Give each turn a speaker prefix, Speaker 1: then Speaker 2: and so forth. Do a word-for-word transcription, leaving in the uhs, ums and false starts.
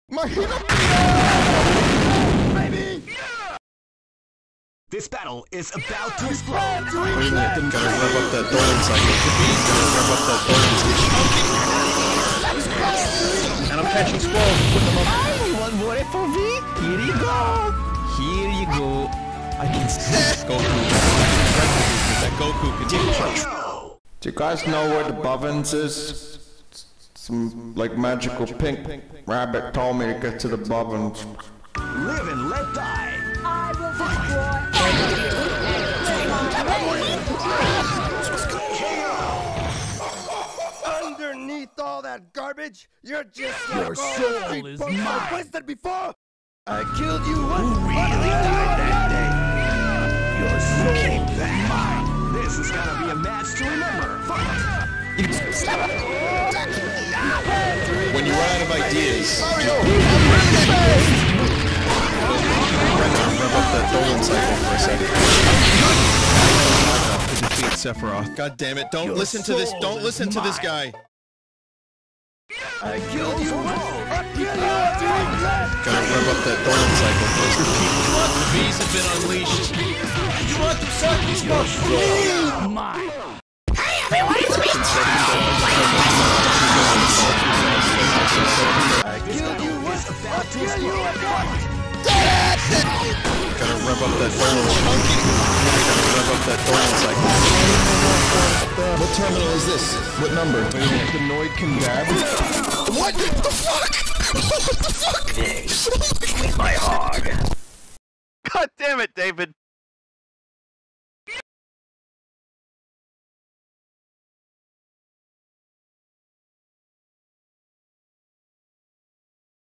Speaker 1: My hero! Baby!
Speaker 2: This battle is about to explode.
Speaker 3: Gotta rev up that Dolan cycle. Gotta rev up that Dolan cycle. And I'm catching squirrels and putting them up.
Speaker 1: Anyone voted for V? Here you go! Here you go. I can see
Speaker 3: Goku. That Goku can do.
Speaker 1: Do you guys know where the Bovins is? Some, like, magical pink rabbit told me to get to the Bovins.
Speaker 2: Live and let die.
Speaker 4: I will destroy.
Speaker 5: Underneath all that garbage, you're just
Speaker 6: Your
Speaker 5: like
Speaker 6: soul is mine.
Speaker 5: Twisted before. I killed you once.
Speaker 6: Who really died that day? Your soul is mine.
Speaker 2: This is gonna be a match to remember. Fight.
Speaker 3: When you run out of ideas, rev up that Dolan cycle for a second. To defeat Sephiroth. God damn it! Don't
Speaker 6: Your
Speaker 3: listen to this.
Speaker 6: soul
Speaker 3: Don't
Speaker 6: is
Speaker 3: listen to this
Speaker 6: mine.
Speaker 3: guy.
Speaker 5: I killed you once. I killed you once.
Speaker 3: Gotta rev up that Dolan cycle.
Speaker 6: The bees have been unleashed. You want to suck these folks? Mine.
Speaker 5: I killed you once. I killed you once.
Speaker 3: Gotta rev up that Dolan. Gotta rev up that Dolan cycle.
Speaker 1: What terminal is this? What number? Wait a minute, the Noid can dab? What the fuck? What the fuck?
Speaker 6: My hog.
Speaker 7: God damn it, David!